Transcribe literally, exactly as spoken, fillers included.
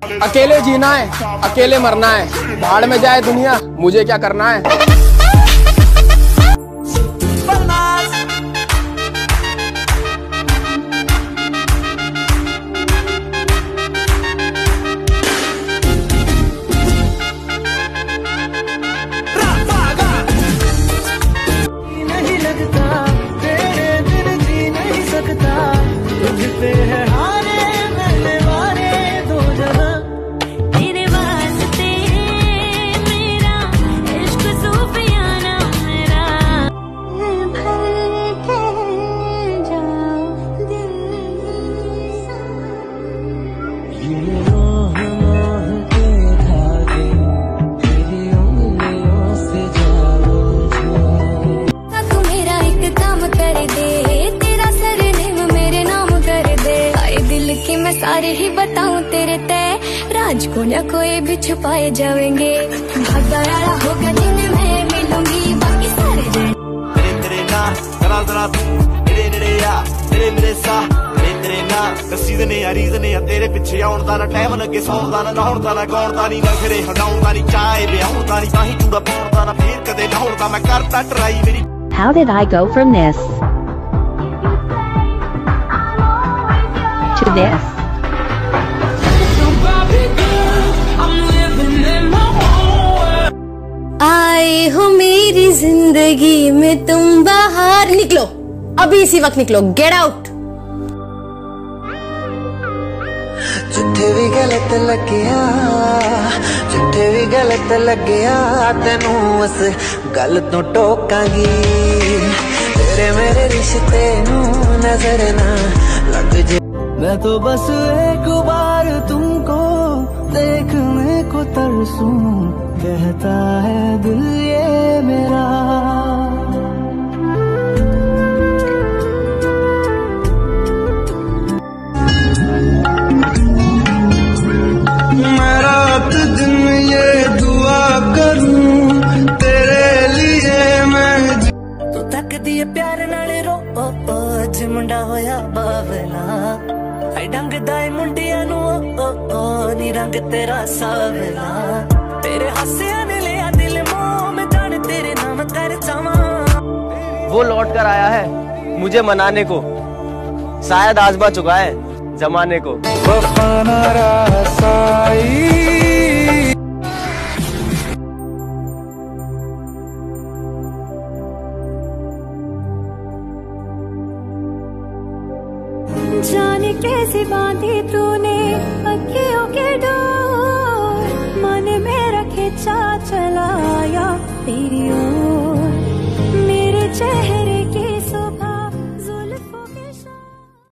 अकेले जीना है, अकेले मरना है, भाड़ में जाए दुनिया, मुझे क्या करना है। सारे ही बताऊं तेरे तय, राज को न कोई भी छुपाए जाएंगे। भगदारा होगा जिन्हें मैं मिलूंगी, बाकी सारे जन तेरे तेरे ना जरा जरा तेरे तेरे या तेरे मेरे सा तेरे तेरे ना कसीद ने अरीज ने तेरे पिछे आउण दा ना टाइम लगे सौण दा ना नहाउण दा ना गाउण दा नी नखरे हटाउण दा नी चाहे ब्याहुण दा नी ताही चूड़ा पाउण दा ना फेर कदे नहाउण दा मैं करता ट्राई मेरी। How did I go from this to this? आए हो मेरी जिंदगी में तुम, बाहर निकलो, अभी इसी वक्त निकलो, गेट आउट। जिथे भी गलत लग्या, जिथे भी गलत लग्या, तेनू उस गल तो टोकांगी। तेरे मेरे रिश्ते नू नजर ना लग जे। मैं तो बस एक बार तुमको देखने को तरसूं, कहता है दिल ये मेरा। मैं रात दिन ये दुआ करूं तेरे लिए मैं। तू तक दिए प्यार नाले रो ओ ओ ज मुंडा होया बावला, आई डंग दाई मुंडिया नु ओ ओ नी रंग तेरा सावला। तेरे हंसिया ने लिया दिल मोह में, जान तेरे नाम कर जावा। वो लौट कर आया है मुझे मनाने को, शायद आजमा चुका है जमाने को। वफाना रासाई जाने कैसे बांधी तूने अखियों के डोर, मन में रखे चा चलाया तेरी